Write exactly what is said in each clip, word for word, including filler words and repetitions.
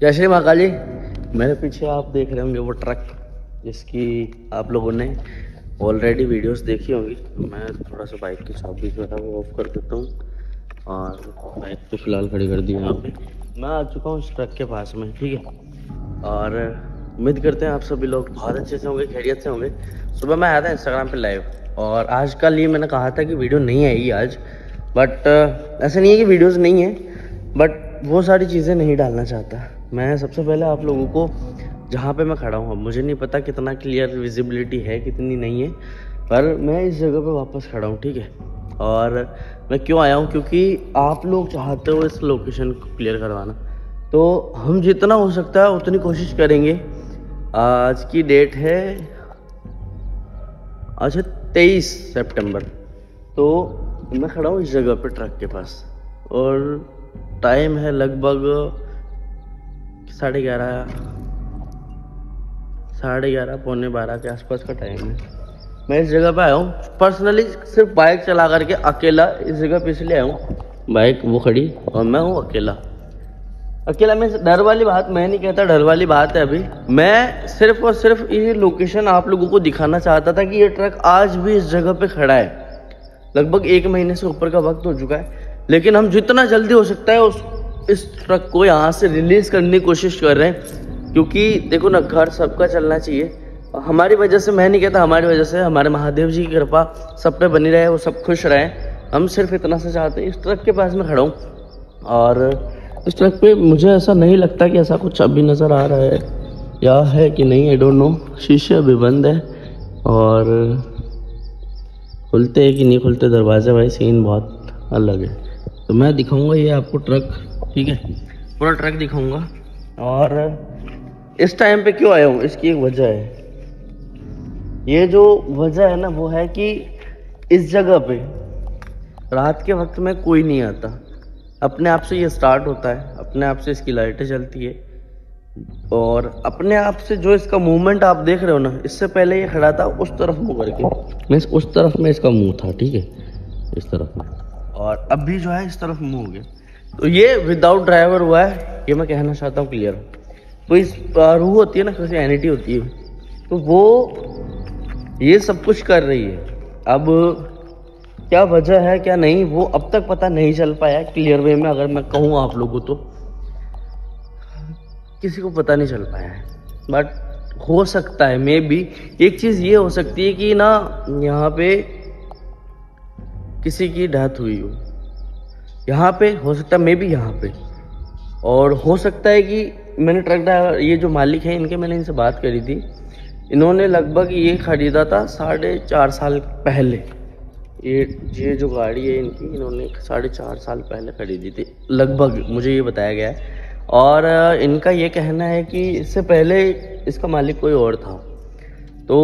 जय श्री महाकाल जी। मेरे पीछे आप देख रहे होंगे वो ट्रक जिसकी आप लोगों ने ऑलरेडी वीडियोस देखी होंगी। मैं थोड़ा सा बाइक की चाबी जो है वो ऑफ कर देता हूँ और बाइक तो फिलहाल खड़ी कर दी है यहाँ पे। मैं आ चुका हूँ इस ट्रक के पास में, ठीक है। और उम्मीद करते हैं आप सभी लोग बहुत अच्छे से होंगे, खैरियत से होंगे। सुबह मैं आया था इंस्टाग्राम पे लाइव और आज कल ये मैंने कहा था कि वीडियो नहीं आएगी आज, बट ऐसा नहीं है कि वीडियोज़ नहीं है, बट वो सारी चीज़ें नहीं डालना चाहता मैं। सबसे पहले आप लोगों को जहाँ पे मैं खड़ा हूँ, अब मुझे नहीं पता कितना क्लियर विजिबिलिटी है कितनी नहीं है, पर मैं इस जगह पे वापस खड़ा हूँ, ठीक है। और मैं क्यों आया हूँ, क्योंकि आप लोग चाहते हो इस लोकेशन को क्लियर करवाना, तो हम जितना हो सकता है उतनी कोशिश करेंगे। आज की डेट है अच्छा तेईस सितंबर, तो मैं खड़ा हूँ इस जगह पे ट्रक के पास और टाइम है लगभग साढ़े ग्यारह साढ़े ग्यारह पौने बारह के आसपास का टाइम है। मैं इस जगह पे आया हूँ पर्सनली सिर्फ बाइक चला करके अकेला। इस जगह पे इसलिए आया हूँ, बाइक वो खड़ी और मैं हूँ अकेला अकेला में डर वाली बात मैं नहीं कहता, डर वाली बात है अभी। मैं सिर्फ और सिर्फ ये लोकेशन आप लोगों को दिखाना चाहता था कि ये ट्रक आज भी इस जगह पे खड़ा है। लगभग एक महीने से ऊपर का वक्त हो चुका है, लेकिन हम जितना जल्दी हो सकता है उस इस ट्रक को यहाँ से रिलीज करने की कोशिश कर रहे हैं। क्योंकि देखो ना, घर सबका चलना चाहिए। हमारी वजह से, मैं नहीं कहता हमारी वजह से, हमारे महादेव जी की कृपा सब पे बनी रहे, वो सब खुश रहे। हम सिर्फ इतना सा चाहते हैं। इस ट्रक के पास में खड़ा हूँ और इस ट्रक पे मुझे ऐसा नहीं लगता कि ऐसा कुछ अभी नज़र आ रहा है या है कि नहीं, आई डोंट नो। शीशे अभी बंद है और खुलते हैं कि नहीं खुलते दरवाजे, भाई सीन बहुत अलग है। तो मैं दिखाऊंगा ये आपको ट्रक, ठीक है, पूरा ट्रक दिखाऊंगा। और इस टाइम पे क्यों आया हूँ इसकी एक वजह है। ये जो वजह है ना वो है कि इस जगह पे रात के वक्त में कोई नहीं आता। अपने आप से ये स्टार्ट होता है, अपने आप से इसकी लाइटें जलती है और अपने आप से जो इसका मूवमेंट आप देख रहे हो ना, इससे पहले ये खड़ा था उस तरफ मुँह करके, मैं उस तरफ में इसका मुँह था, ठीक है, इस तरफ में, और अभी जो है इस तरफ मुँह हो गया। तो ये विदाउट ड्राइवर हुआ है, ये मैं कहना चाहता हूँ क्लियर। तो इस रूह होती है ना, कैसी एनिटी होती है, तो वो ये सब कुछ कर रही है। अब क्या वजह है क्या नहीं वो अब तक पता नहीं चल पाया क्लियर वे में। अगर मैं कहूँ आप लोगों तो किसी को पता नहीं चल पाया है, बट हो सकता है मे बी एक चीज़ ये हो सकती है कि ना यहाँ पे किसी की डेथ हुई हो, यहाँ पे हो सकता है मे बी यहाँ पे। और हो सकता है कि मैंने ट्रक ड्राइवर, ये जो मालिक हैं इनके, मैंने इनसे बात करी थी, इन्होंने लगभग ये खरीदा था साढ़े चार साल पहले। ये ये जो गाड़ी है इनकी, इन्होंने साढ़े चार साल पहले खरीदी थी लगभग, मुझे ये बताया गया है। और इनका ये कहना है कि इससे पहले इसका मालिक कोई और था। तो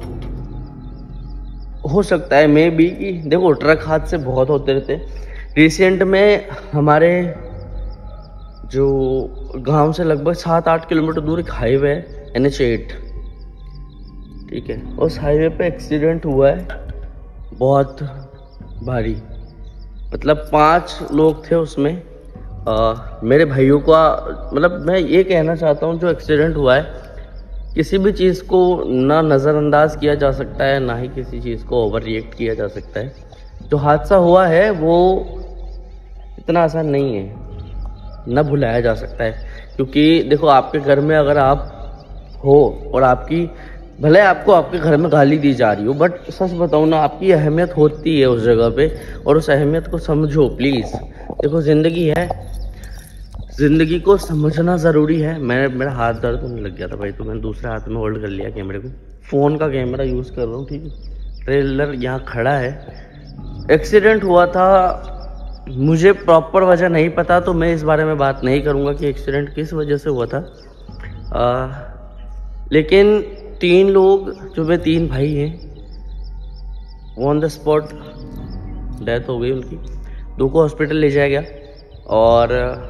हो सकता है मे बी कि देखो ट्रक हादसे बहुत होते रहते। रिसेंट में हमारे जो गांव से लगभग सात आठ किलोमीटर दूर एक हाईवे है, एन एच एट, ठीक है। उस हाईवे पे एक्सीडेंट हुआ है बहुत भारी, मतलब पांच लोग थे उसमें। आ, मेरे भाइयों का, मतलब मैं ये कहना चाहता हूँ जो एक्सीडेंट हुआ है, किसी भी चीज़ को ना नज़रअंदाज किया जा सकता है, ना ही किसी चीज़ को ओवर रिएक्ट किया जा सकता है। जो हादसा हुआ है वो इतना आसान नहीं है, ना भुलाया जा सकता है। क्योंकि देखो आपके घर में अगर आप हो और आपकी, भले आपको आपके घर में गाली दी जा रही हो, बट सच बताऊँ ना, आपकी अहमियत होती है उस जगह पे, और उस अहमियत को समझो प्लीज़। देखो ज़िंदगी है, ज़िंदगी को समझना ज़रूरी है। मैं मेरा हाथ दर्द होने लग गया था भाई, तो मैंने दूसरे हाथ में होल्ड कर लिया कैमरे को, फ़ोन का कैमरा यूज़ कर रहा हूँ, ठीक है। ट्रेलर यहाँ खड़ा है, एक्सीडेंट हुआ था। मुझे प्रॉपर वजह नहीं पता, तो मैं इस बारे में बात नहीं करूँगा कि एक्सीडेंट किस वजह से हुआ था। आ, लेकिन तीन लोग, जो वे तीन भाई हैं, ऑन द स्पॉट डेथ हो गई उनकी। दो को हॉस्पिटल ले जाया गया और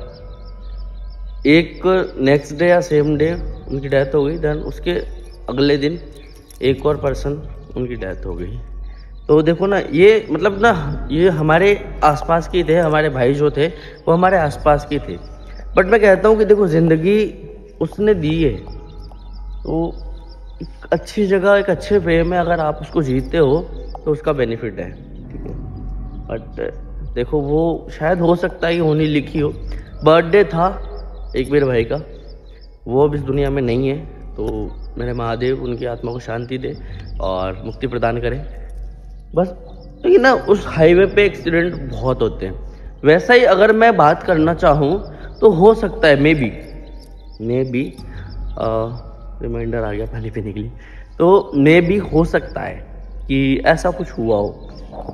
एक नेक्स्ट डे या सेम डे उनकी डेथ हो गई। देन उसके अगले दिन एक और पर्सन उनकी डेथ हो गई। तो देखो ना, ये मतलब ना, ये हमारे आसपास के थे, हमारे भाई जो थे वो हमारे आसपास के थे। बट मैं कहता हूँ कि देखो ज़िंदगी उसने दी है, तो एक अच्छी जगह एक अच्छे वे में अगर आप उसको जीते हो तो उसका बेनिफिट है, ठीक है। बट देखो वो शायद हो सकता है कि होनी लिखी हो। बर्थडे था एक मेरे भाई का, वो अब इस दुनिया में नहीं है, तो मेरे महादेव उनकी आत्मा को शांति दे और मुक्ति प्रदान करे बस। लेकिन ना उस हाईवे पे एक्सीडेंट बहुत होते हैं। वैसा ही अगर मैं बात करना चाहूँ तो हो सकता है maybe maybe reminder आ गया पानी पीने के लिए, तो मे बी हो सकता है कि ऐसा कुछ हुआ हो।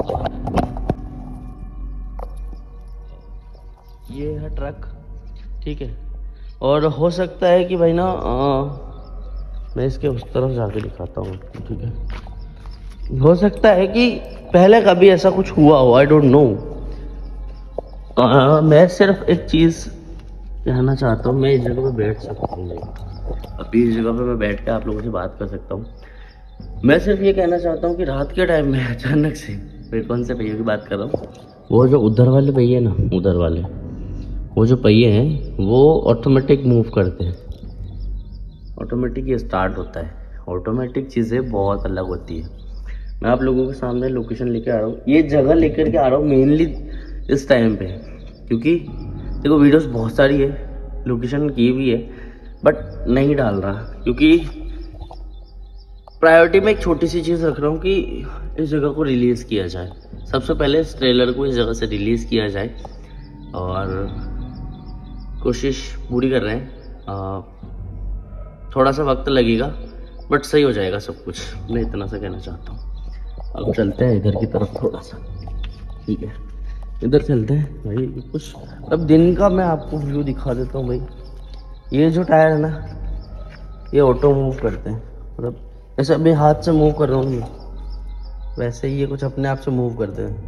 ये है ट्रक, ठीक है। और हो सकता है कि भाई ना आ, मैं इसके उस तरफ जाके दिखाता हूँ, ठीक है। हो सकता है कि पहले कभी ऐसा कुछ हुआ हो, आई डोंट नो। मैं सिर्फ एक चीज़ कहना चाहता हूँ, मैं इस जगह पे बैठ सकता हूँ, अभी इस जगह पे मैं बैठ के आप लोगों से बात कर सकता हूँ। मैं सिर्फ ये कहना चाहता हूँ कि रात के टाइम में अचानक से, मैं कौन से पहिए की बात कर रहा हूँ, वो जो उधर वाले पहिए ना, उधर वाले वो जो पहिए हैं वो ऑटोमेटिक मूव करते हैं, ऑटोमेटिक ये स्टार्ट होता है। ऑटोमेटिक चीज़ें बहुत अलग होती है। मैं आप लोगों के सामने लोकेशन लेके आ रहा हूँ, ये जगह लेकर के आ रहा हूँ मेनली इस टाइम पे, क्योंकि देखो वीडियोस बहुत सारी है, लोकेशन की भी है, बट नहीं डाल रहा क्योंकि प्रायोरिटी में एक छोटी सी चीज़ रख रहा हूँ कि इस जगह को रिलीज़ किया जाए। सबसे पहले इस ट्रेलर को इस जगह से रिलीज़ किया जाए और कोशिश पूरी कर रहे हैं। आ, थोड़ा सा वक्त लगेगा बट सही हो जाएगा सब कुछ, मैं इतना सा कहना चाहता हूँ। अब चलते हैं इधर की तरफ थोड़ा सा, ठीक है, इधर चलते हैं भाई। कुछ अब दिन का मैं आपको व्यू दिखा देता हूँ भाई। ये जो टायर है ना, ये ऑटो मूव करते हैं, मतलब ऐसे अभी हाथ से मूव कर रहा हूँ वैसे ही ये कुछ अपने आप से मूव करते हैं।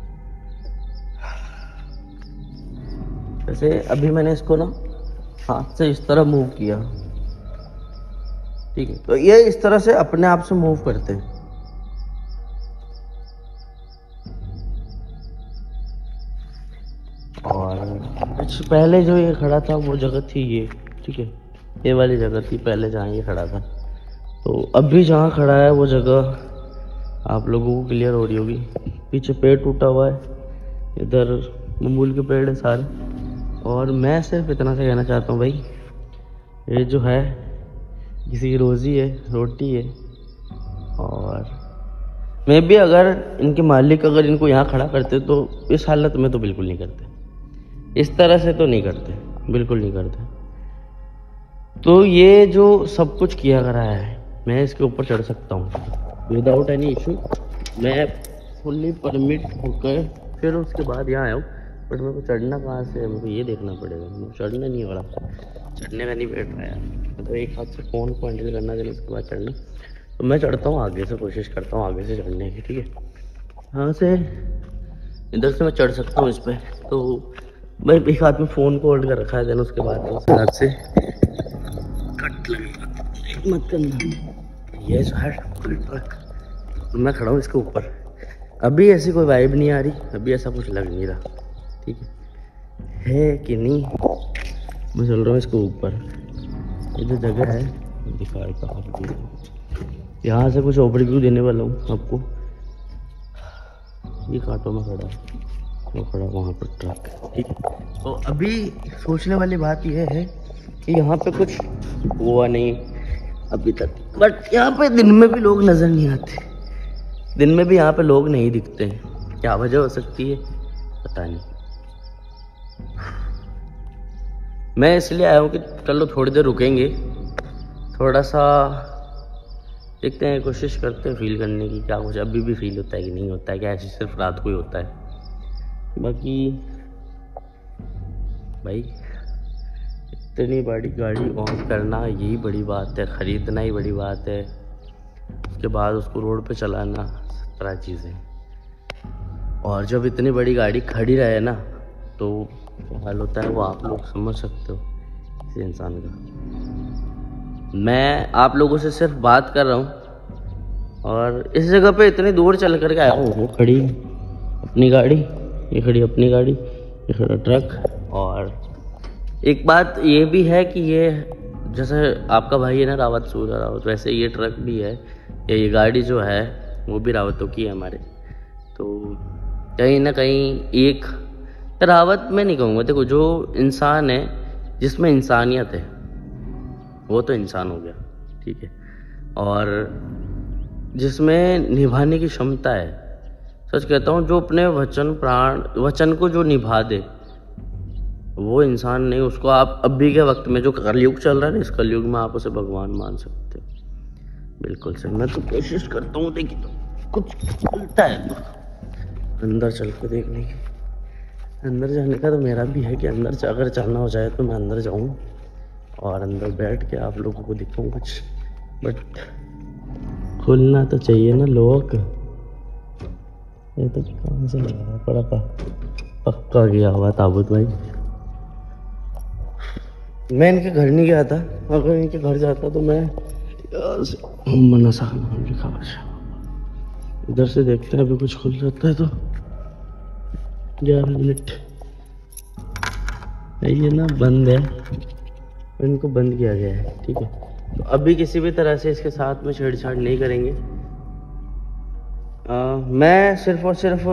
वैसे अभी मैंने इसको ना हाथ से इस तरह मूव किया, ठीक है, तो ये इस तरह से अपने आप से मूव करते हैं। और कुछ पहले जो ये खड़ा था वो जगह थी ये, ठीक है, ये वाली जगह थी पहले जहाँ ये खड़ा था। तो अभी जहाँ खड़ा है वो जगह आप लोगों को क्लियर हो रही होगी। पीछे पेड़ टूटा हुआ है, इधर बबूल के पेड़ है सारे। और मैं सिर्फ इतना से कहना चाहता हूँ भाई, ये जो है किसी की रोज़ी है, रोटी है। और मैं भी अगर इनके मालिक अगर इनको यहाँ खड़ा करते तो इस हालत में तो बिल्कुल नहीं करते, इस तरह से तो नहीं करते, बिल्कुल नहीं करते। तो ये जो सब कुछ किया करा है, मैं इसके ऊपर चढ़ सकता हूँ विदाउट एनी इशू। मैं फुल्ली परमिट होकर फिर उसके बाद यहाँ आया हूँ, बट मेरे को चढ़ना कहाँ से है, मेरे को ये देखना पड़ेगा। मैं चढ़ना नहीं हो रहा, चढ़ने का नहीं बैठ रहा यार, तो एक हाथ से फ़ोन को हैंडल करना देना, उसके बाद चढ़ना। तो मैं चढ़ता हूँ आगे से, कोशिश करता हूँ आगे से चढ़ने की, ठीक है। हाँ से इधर से मैं चढ़ सकता हूँ इस पर। तो मैं एक हाथ में फ़ोन को होल्ड कर रखा है, देन उसके बाद उस हाथ से कट लगेगा, मत करना। ये जो है ट्रक, मैं खड़ा हूँ इसके ऊपर। अभी ऐसी कोई वाइब नहीं आ रही, अभी ऐसा कुछ लग नहीं रहा, ठीक है है कि नहीं। मैं चल रहा हूँ इसके ऊपर। ये जो जगह है दिखा रहा, यहाँ से कुछ ओवरव्यू देने वाला हूँ आपको। ये कांटों में खड़ा है, वो खड़ा वहाँ पर ट्रक, ठीक है। तो अभी सोचने वाली बात यह है कि यहाँ पे कुछ हुआ नहीं अभी तक, बट यहाँ पे दिन में भी लोग नज़र नहीं आते, दिन में भी यहाँ पे लोग नहीं दिखते हैं। क्या वजह हो सकती है पता नहीं। मैं इसलिए आया हूँ कि चलो थोड़ी देर रुकेंगे, थोड़ा सा देखते हैं, कोशिश करते हैं फील करने की क्या कुछ अभी भी फील होता है कि नहीं होता है, क्या ऐसे सिर्फ रात को ही होता है। बाकी भाई इतनी बड़ी गाड़ी ऑन करना यही बड़ी बात है, ख़रीदना ही बड़ी बात है, उसके बाद उसको रोड पे चलाना, सत्रह चीज़ें। और जब इतनी बड़ी गाड़ी खड़ी रहे ना तो क्या हाल होता है वो आप लोग समझ सकते हो किसी इंसान का। मैं आप लोगों से सिर्फ बात कर रहा हूँ और इस जगह पे इतनी दूर चल कर के आया हूँ। वो खड़ी अपनी गाड़ी, ये खड़ी अपनी गाड़ी, ये खड़ा ट्रक और एक बात ये भी है कि ये जैसे आपका भाई है ना रावत, सूर्या रावत, वैसे ये ट्रक भी है या ये गाड़ी जो है वो भी रावतों की है हमारे। तो कहीं ना कहीं एक रावत मैं नहीं कहूँगा, देखो जो इंसान है जिसमें इंसानियत है वो तो इंसान हो गया, ठीक है, और जिसमें निभाने की क्षमता है, सच कहता हूँ, जो अपने वचन प्राण वचन को जो निभा दे वो इंसान नहीं। उसको आप अभी के वक्त में जो कलयुग चल रहा है ना, इस कलयुग में आप उसे भगवान मान सकते हो। बिल्कुल सर, मैं तो कोशिश करता हूँ, देखिए तो कुछ खुलता है तो अंदर चल के देखने की। अंदर जाने का तो मेरा भी है कि अंदर अगर जाना हो जाए तो मैं अंदर जाऊँ और अंदर बैठ के आप लोगों को दिखाऊँ कुछ, बट खुलना तो चाहिए ना लोग। ये तो कहाँ से लगा पड़ा, पक्का गया हुआ ताबूत भाई। मैं इनके घर नहीं गया था, अगर इनके घर जाता तो मैं मनसा का नाम लिखा हुआ, इधर से देखते हैं अभी कुछ खुल जाता है तो। ग्यारह मिनट ये ना बंद है, इनको बंद किया गया है, ठीक है। तो अभी किसी भी तरह से इसके साथ में छेड़छाड़ नहीं करेंगे। आ, मैं सिर्फ और सिर्फ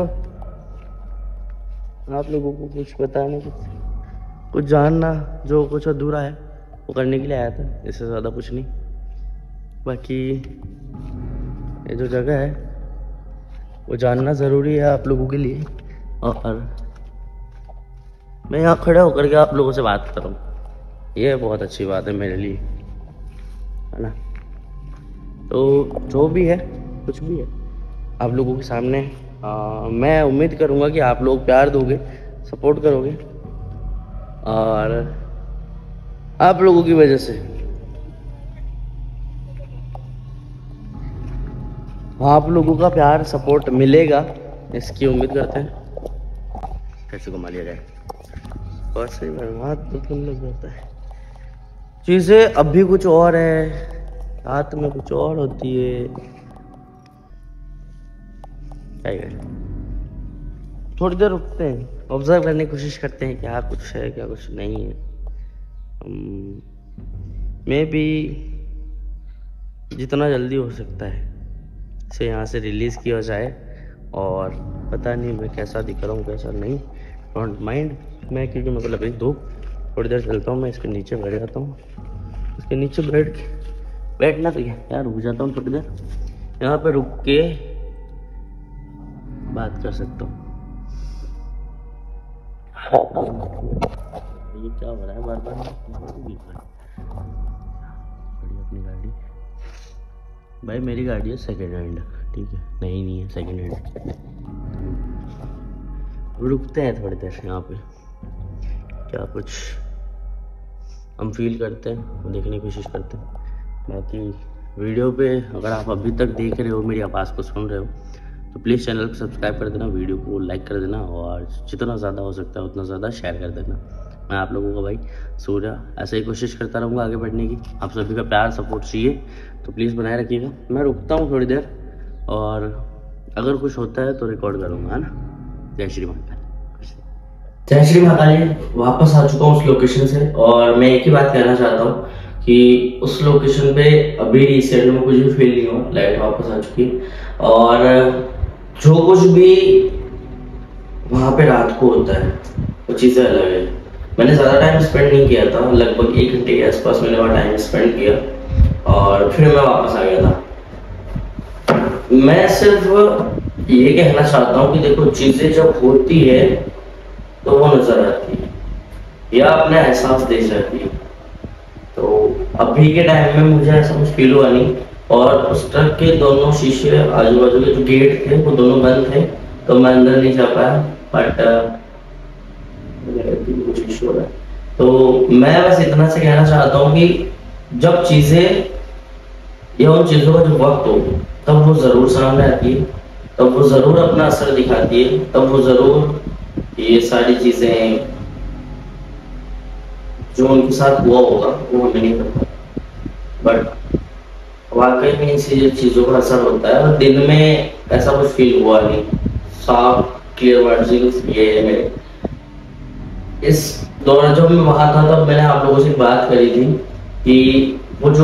आप लोगों को कुछ बताने, कुछ कुछ जानना, जो कुछ अधूरा है वो करने के लिए आया था, इससे ज़्यादा कुछ नहीं। बाकी ये जो जगह है वो जानना ज़रूरी है आप लोगों के लिए, और मैं यहाँ खड़ा होकर के आप लोगों से बात करूँ, ये बहुत अच्छी बात है मेरे लिए, है ना। तो जो भी है, कुछ भी है, आप लोगों के सामने आ, मैं उम्मीद करूँगा कि आप लोग प्यार दोगे, सपोर्ट करोगे, और आप लोगों की वजह से आप लोगों का प्यार सपोर्ट मिलेगा, इसकी उम्मीद करते हैं। कैसे घुमा लिया जाए, बहुत सही बात, तो तुम लग जाता है। चीज़ें अब भी कुछ और है, रात में कुछ और होती है, क्या करें, थोड़ी देर रुकते हैं, ऑब्जर्व करने की कोशिश करते हैं क्या कुछ है क्या कुछ नहीं है। मे बी जितना जल्दी हो सकता है इसे यहाँ से रिलीज़ किया जाए, और पता नहीं मैं कैसा दिख रहा हूँ कैसा नहीं, डोंट माइंड। मैं क्योंकि मेरे को लग रही धूप, थोड़ी देर चलता हूँ, मैं इसके नीचे बैठ जाता हूँ, इसके नीचे बैठ के बैठना तो यार रुक जाता हूँ थोड़ी देर, यहाँ पे रुक के बात कर सकता हूँ। ये क्या हो रहा है बार बार, खड़ी अपनी गाड़ी भाई, मेरी गाड़ी है सेकेंड हैंड, ठीक है, नहीं नहीं है सेकेंड हैंड। रुकते हैं थोड़ी देर यहाँ पे, क्या कुछ हम फील करते हैं, देखने की कोशिश करते हैं। बाकी वीडियो पे अगर आप अभी तक देख रहे हो, मेरी आवाज़ को सुन रहे हो, तो प्लीज़ चैनल को सब्सक्राइब कर देना, वीडियो को लाइक कर देना, और जितना ज़्यादा हो सकता है उतना ज़्यादा शेयर कर देना। मैं आप लोगों का भाई सूर्या ऐसे ही कोशिश करता रहूँगा आगे बढ़ने की। आप सभी का प्यार सपोर्ट चाहिए तो प्लीज़ बनाए रखिएगा। मैं रुकता हूँ थोड़ी देर, और अगर कुछ होता है तो रिकॉर्ड करूँगा, है ना। जय श्री महाकाल। जय श्री महाकाल। वापस आ चुका हूँ उस लोकेशन से, और मैं एक ही बात कहना चाहता हूँ कि उस लोकेशन पे अभी रिसेंट में कुछ भी फील नहीं हुआ, लाइट वापस आ चुकी है, और जो कुछ भी वहाँ पे रात को होता है वो चीज़ें अलग है। मैंने ज़्यादा टाइम स्पेंड नहीं किया था, लगभग एक घंटे के आसपास मैंने वहाँ टाइम स्पेंड किया, और फिर मैं वापस आ गया था। मैं सिर्फ ये कहना चाहता हूँ कि देखो, चीज़ें जब होती है तो वो नज़र आती है या अपने एहसास दे जाती है। तो अभी के टाइम में मुझे ऐसा कुछ फील हुआ नहीं, और उस ट्रक के दोनों शीशे आजू बाजू के जो गेट थे वो दोनों बंद थे, तो मैं अंदर नहीं जा पाया। बट कुछ इशू हो रहा है, तो मैं बस इतना से कहना चाहता हूँ कि जब चीज़ें या उन चीज़ों का जो वक्त हो तब वो ज़रूर सामने आती है, तब वो ज़रूर अपना असर दिखाती है, तब वो ज़रूर ये सारी चीज़ें जो उनके साथ हुआ होगा वो हमें नहीं पता। बट वाकई में इसी चीज़ों का असर होता है, और दिन में ऐसा कुछ फील हुआ नहीं। साफ क्लियर वर्जिंग्स ये है मेरे। इस तो जब मैं वहां था तब मैंने आप लोगों से बात करी थी कि वो जो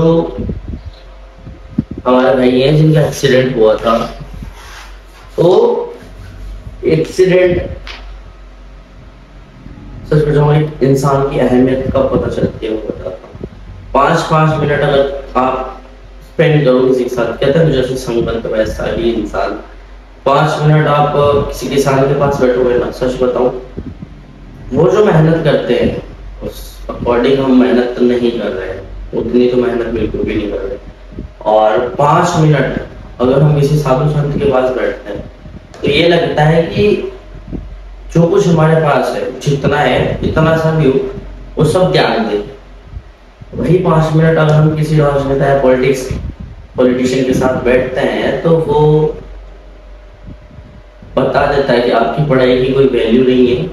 हमारे भाई हैं जिनका एक्सीडेंट हुआ था, तो एक्सीडेंट सच बताऊं एक इंसान की अहमियत कब पता चलती है वो बताता हूँ। पाँच पाँच मिनट अगर आप स्पेंड करो किसी के साथ, कहते हैं जैसे संबंध वैसा ही इंसान, पाँच मिनट आप किसी किसान के पास बैठोगे ना, सच बताऊं वो जो मेहनत करते हैं उस अकॉर्डिंग हम मेहनत नहीं कर रहे हैं, उतनी तो मेहनत बिल्कुल भी नहीं कर रहे। और पाँच मिनट अगर हम किसी साधु संत के पास बैठते हैं तो ये लगता है कि जो कुछ हमारे पास है, जितना है इतना सा भी हो, वो सब त्याग दे। वही पाँच मिनट अगर हम किसी राजनेता या पॉलिटिक्स पॉलिटिशियन के साथ बैठते हैं तो वो बता देता है कि आपकी पढ़ाई की कोई वैल्यू नहीं है,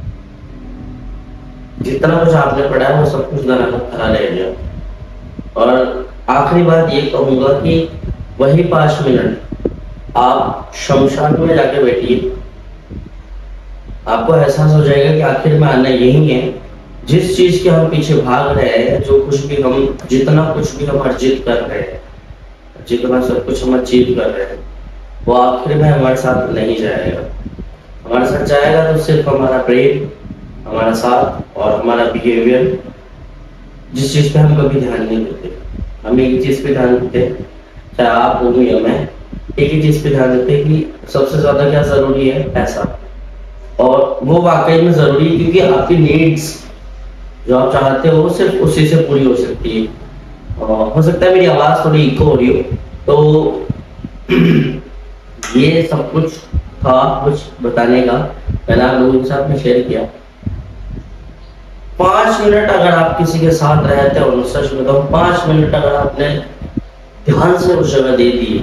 जितना कुछ आपने पढ़ा है वो सब कुछ धरा धरा रह गया। और आखिरी बात ये कहूंगा कि वही पांच मिनट आप शमशान में जाके बैठिए, आपको एहसास हो जाएगा कि आखिर में आना यही है जिस चीज के हम पीछे भाग रहे हैं, जो कुछ भी हम जितना कुछ भी हम अर्जित कर रहे हैं, जितना सब कुछ हम अचीव कर रहे हैं, वो आखिर में हमारे साथ नहीं जाएगा। हमारे साथ जाएगा तो सिर्फ हमारा प्रेम, हमारा साथ और हमारा बिहेवियर, जिस चीज पे हम कभी ध्यान नहीं देते। हम एक चीज पे ध्यान देते हैं, चाहे आप हो या मैं, एक ही चीज पे ध्यान देते हैं कि सबसे ज्यादा क्या जरूरी है, पैसा। और वो वाकई में जरूरी है क्योंकि आपकी नीड्स जो आप चाहते हो सिर्फ उसी से पूरी हो सकती है। हो सकता है मेरी आवाज थोड़ी इको हो रही हो, तो ये सब कुछ था कुछ बताने का, मैंने आप लोगों के साथ में शेयर किया। पांच मिनट अगर आप किसी के साथ रहते हो, सच में तो पांच मिनट अगर आपने ध्यान से उस जगह दे दी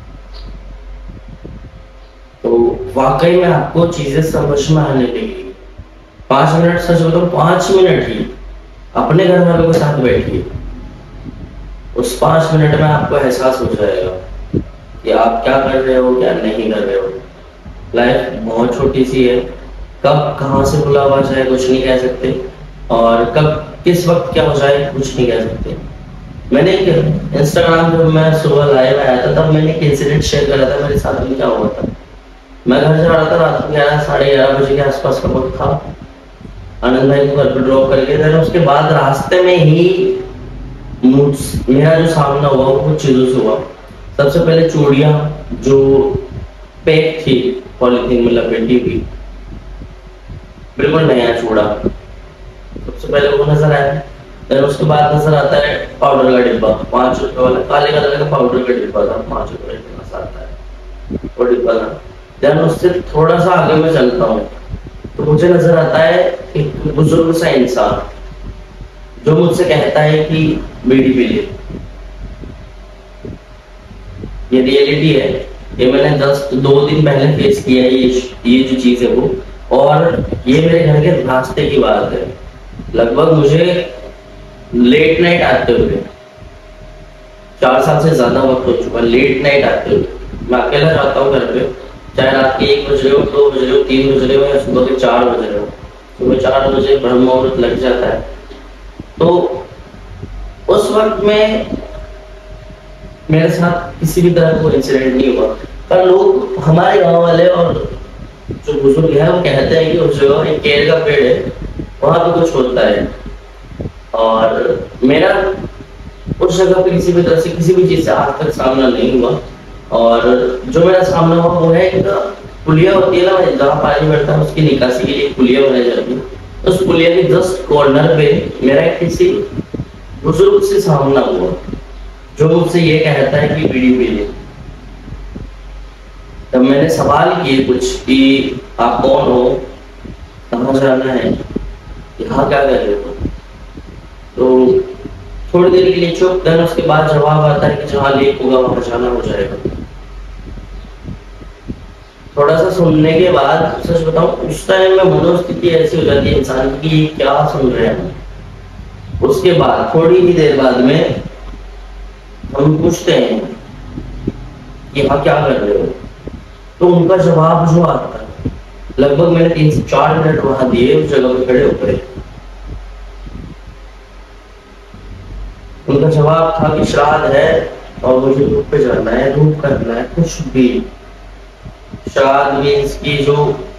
तो वाकई में आपको चीजें समझ में आने लगेगी। पांच मिनट सच में तो पांच मिनट ही अपने घर वालों के साथ बैठिए, उस पांच मिनट में आपको एहसास हो जाएगा कि आप क्या कर रहे हो क्या नहीं कर रहे हो। लाइफ बहुत छोटी सी है, कब कहां से बुला हुआ जाए कुछ नहीं कह सकते, और कब किस वक्त क्या हो जाए कुछ नहीं कह सकते। मैंने एक इंस्टाग्राम पे मैं सुबह लाइव आया था, तब मैंने एक इंसिडेंट शेयर करा था मेरे साथ में क्या हुआ था। मैं घर जा रहा था, रात में ग्यारह साढ़े ग्यारह बजे के आसपास का वक्त था। आनंद भाई को घर पर ड्रॉप करके देना, उसके बाद रास्ते में ही मेरा जो सामना हुआ वो चीजों से हुआ। सबसे पहले चूड़ियां जो पैक थी पॉलिथीन में लपेटी हुई, बिल्कुल नया चूड़ा, सबसे पहले वो नजर आया। फिर उसके बाद नजर आता है पाउडर का डिब्बा, पांच रुपए वाला काले कलर का पाउडर का डिब्बा था, पांच रुपए का आता है वो डिब्बा था। जब उससे थोड़ा सा आगे में चलता हूँ तो मुझे नजर आता है एक बुजुर्ग सा इंसान जो मुझसे कहता है कि बीड़ी पी ले। ये रियलिटी है, ये मैंने दस दो दिन पहले फेस किया है, ये ये जो चीज है वो। और ये मेरे घर के रास्ते की बात है, लगभग मुझे लेट नाइट आते हुए चार साल से ज्यादा वक्त हो चुका, लेट नाइट आते हुए। मैं अकेला जाता हूँ घर पे, चाहे रात के एक बज रहे हो, दो बज रहे हो, तीन बज रहे हो या सुबह के चार बज रहे हो, सुबह चार बजे ब्रह्म मुहूर्त लग जाता है। तो उस वक्त में मेरे साथ किसी भी तरह का इंसिडेंट नहीं हुआ, पर लोग हमारे गांव वाले और जो बुजुर्ग है वो कहते हैं कि उस जगह एक केर का पेड़ है, वहां पे कुछ होता है। और मेरा उस जगह पे किसी भी तरह से किसी भी चीज से आज तक सामना नहीं हुआ। और जो मेरा सामना हुआ वो है एक पुलिया होती है ना, जहाँ पानी बढ़ता है उसकी निकासी के लिए पुलिया बनाई जाती है, उस पुलिया के जस्ट कॉर्नर पे मेरा किसी बुजुर्ग से सामना हुआ जो मुझसे ये कहता है कि बीड़ी पी ले। तब मैंने सवाल किए कुछ कि आप कौन हो, कहाँ जाना है, यहाँ क्या कर रहे हो। तो थोड़ी देर के लिए चुप, देन उसके बाद जवाब आता है कि जहाँ लेक होगा वहां जाना हो जाएगा। थोड़ा सा सुनने के बाद सच बताऊं उस टाइम में मनोस्थिति ऐसी हो जाती है इंसान की, क्या सुन रहे हैं। उसके बाद थोड़ी ही देर बाद में हम पूछते हैं कि यहाँ क्या कर रहे हो, तो उनका जवाब जो आता है, लगभग मैंने तीन से चार मिनट वहां दिए उस जगह पे खड़े होकर, उनका जवाब था कि श्राद्ध है और मुझे धूप पे जाना है, धूप करना है, कुछ भी। श्राद्ध मीन्स की जो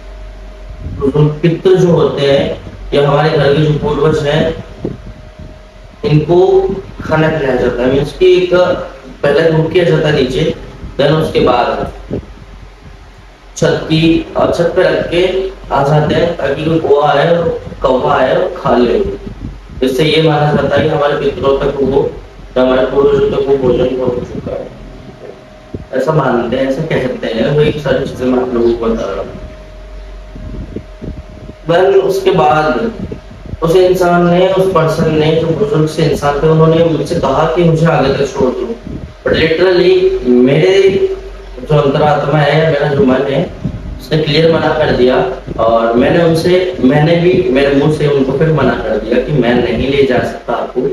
पितृ जो होते हैं या हमारे घर के जो पूर्वज हैं, इनको खाना खिलाया जाता है। मीन्स की एक पहले धूप किया जाता है नीचे, देन उसके बाद छत की और छत पे रख के आ जाते हैं ताकि कोई कौवा आए और कौवा आए और खा ले। इससे ये माना जाता है कि हमारे पितरों तक वो हमारे पूर्वजों तक वो भोजन पहुंच चुका है, ऐसा मानते हैं, ऐसा कहते हैं। वही सारी चीजें मैं आप लोगों को बता रहा हूँ। देन उसके बाद उस इंसान ने, उस पर्सन ने, जो बुजुर्ग से इंसान थे, उन्होंने मुझसे कहा कि मुझे आगे तक छोड़ दो। बट लिटरली मेरे जो अंतरात्मा है, मेरा जो मन है, उसने क्लियर मना कर दिया। और मैंने उनसे, मैंने भी मेरे मुंह से उनको फिर मना कर दिया कि मैं नहीं ले जा सकता आपको,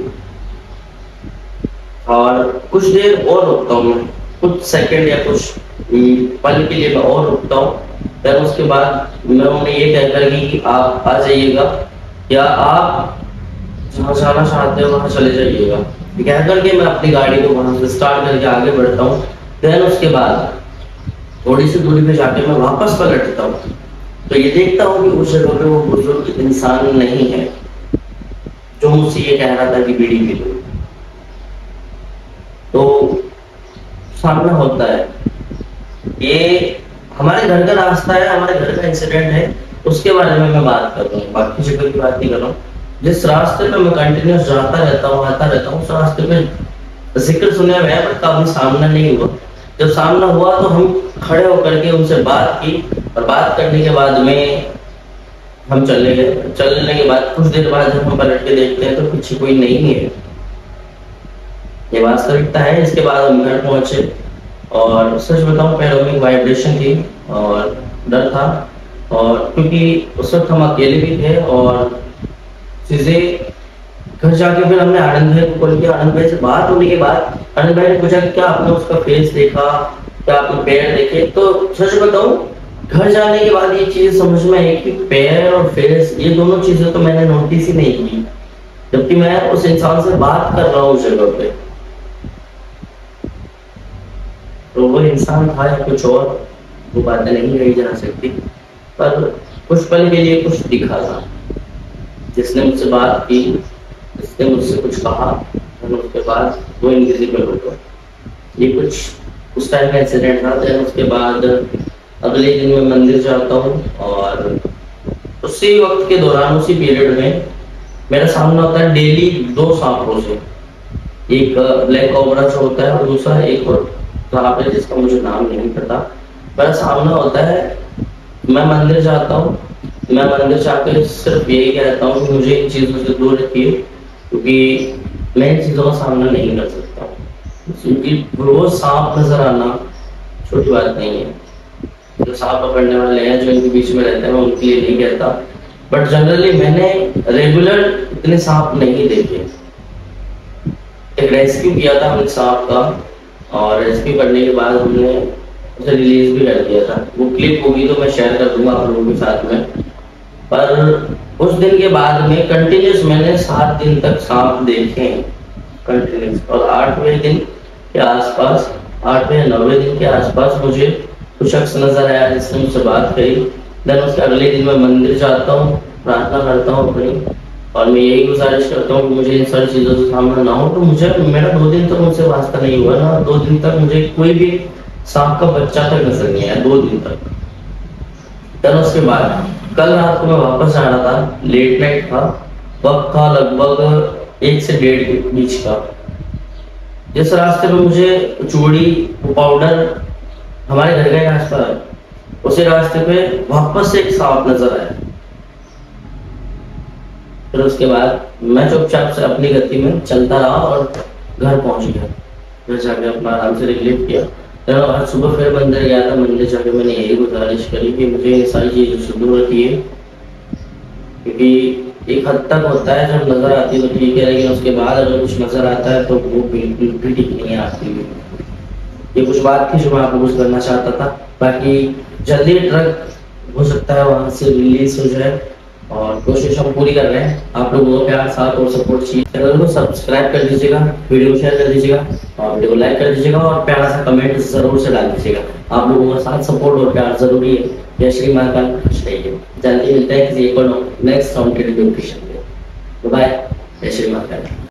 और कुछ देर और रुकता हूँ मैं, कुछ सेकंड या कुछ पल के लिए मैं और रुकता हूँ। फिर उसके बाद मैं उन्हें ये कहकर कि आप आ जाइएगा या आप जहाँ जाना चाहते हो वहां चले जाइएगा, कह करके मैं अपनी गाड़ी को वहां से स्टार्ट करके आगे बढ़ता हूँ। देन उसके बाद थोड़ी सी दूरी पे जाके मैं वापस पलटता हूँ, तो ये देखता हूँ कि उस जगह पे वो बुजुर्ग इंसान नहीं है जो मुझसे ये कह रहा था कि बीड़ी पी लो। तो सामना होता है, ये हमारे घर का रास्ता है, हमारे घर का इंसिडेंट है, उसके बारे में मैं बात कर रहा हूँ, बाकी जगह की बात नहीं कर रहा हूँ। जिस रास्ते पे मैं कंटिन्यूस जाता रहता हूँ, आता रहता हूँ, उस रास्ते पे जिक्र सुने हुए हैं, बट कभी सामना नहीं हुआ। जब सामना हुआ तो हम खड़े होकर के उनसे बात की, और बात करने के बाद में हम चले गए। चलने के बाद कुछ देर बाद जब हम पलट के देखते हैं तो पीछे कोई नहीं है, ये वास्तविकता है। इसके बाद हम घर पहुंचे और सच बताऊं पैरों में वाइब्रेशन थी और डर था, और क्योंकि उस वक्त हम अकेले भी थे। और चीजें घर जाके फिर हमने आनंद भाई को कॉल किया। आनंद भाई से बात होने के बाद आनंद भाई ने पूछा कि क्या आपने उसका फेस देखा, क्या आपने पैर देखे? तो सच बताऊं घर जाने के बाद ये चीज समझ में आई कि पैर और फेस, ये दोनों चीजें तो मैंने नोटिस ही नहीं की, जबकि मैं उस इंसान से बात कर रहा हूँ उस जगह पे। तो वो इंसान था या कुछ और, वो बातें नहीं कही जा सकती, पर कुछ पल के लिए कुछ दिखा था। जिसने मुझसे बात की, जिसने मुझसे कुछ कहा, और उसके बाद वो इनविजिबल हो गया। ये कुछ उस टाइम का इंसिडेंट था। फिर उसके बाद अगले दिन मैं मंदिर जाता हूँ, और उसी वक्त के दौरान, उसी पीरियड में मेरा सामना होता है डेली दो सांपों से। एक ब्लैक कोबरा जो होता है और दूसरा एक और सांप है जिसका मुझे नाम नहीं पता। मेरा सामना होता है, मैं मंदिर जाता हूँ, मैं मंदिर जाकर सिर्फ यही कहता हूँ कि मुझे इन चीज़ों से दूर रखिए, क्योंकि मैं इन चीज़ों का सामना नहीं कर सकता। क्योंकि रोज सांप नजर आना छोटी बात नहीं है। जो सांप पकड़ने वाले हैं, जो इनके बीच में रहते हैं, मैं उनके लिए नहीं कहता, बट जनरली मैंने रेगुलर इतने सांप नहीं देखे। एक रेस्क्यू किया था हमने सांप का, और रेस्क्यू करने के बाद हमने उसे रिलीज भी कर दिया था। वो क्लिप होगी तो मैं शेयर कर दूंगा आप लोगों के साथ में। पर उस दिन के बाद में कंटिन्यूस मैंने सात दिन तक सांप देखे कंटिन्यूस, और आठवें दिन के आसपास, आठवें या नौवें दिन के आसपास मुझे कुछ शख्स नजर आया जिसने मुझसे बात करी। देन उसके अगले दिन मैं मंदिर जाता हूँ, प्रार्थना करता हूँ अपनी, और मैं यही गुजारिश करता हूँ कि मुझे इन सारी चीज़ों से सामना ना हो। तो मुझे मेरा दो दिन तक मुझसे वास्ता नहीं हुआ ना, दो दिन तक मुझे कोई भी सांप का बच्चा तक नजर नहीं आया, दो दिन तक। देन उसके बाद कल रात को मैं वापस आ रहा था, लेट नाइट था, वक्त था लगभग एक से डेढ़ के बीच का। जिस रास्ते पे मुझे चूड़ी पाउडर हमारे घर का रास्ता है, उसी रास्ते पे वापस से एक सांप नजर आया। फिर उसके बाद मैं चुपचाप से अपनी गति में चलता रहा और घर पहुंच गया। घर जाके अपना आराम से रिलीफ किया। तो आज सुबह फिर मंदिर गया था। मंदिर जाके मैंने यही गुजारिश करी कि मुझे ये सारी चीजें से दूर रखिए, क्योंकि एक हद तक होता है जब नजर आती है तो ठीक है, लेकिन उसके बाद अगर कुछ नजर आता है तो वो बिल्कुल भी ठीक नहीं आती है। ये कुछ बात थी जो मैं आपको कुछ करना चाहता था। बाकी जल्दी ट्रक हो सकता है वहां से रिलीज हो जाए, और कोशिश हम पूरी कर रहे हैं। आप लोगों का प्यार, साथ और सपोर्ट चाहिए। चैनल को सब्सक्राइब कर दीजिएगा, वीडियो को शेयर कर दीजिएगा और वीडियो को लाइक कर दीजिएगा और प्यारा सा कमेंट जरूर से डाल दीजिएगा। आप लोगों का साथ सपोर्ट और प्यार जरूरी है। जय श्री महाकाल, खुश रहिए। जल्दी मिलते हैं किसी एक और नेक्स्ट साउंड के रिव्यू में। बाय, जय श्री महाकाल।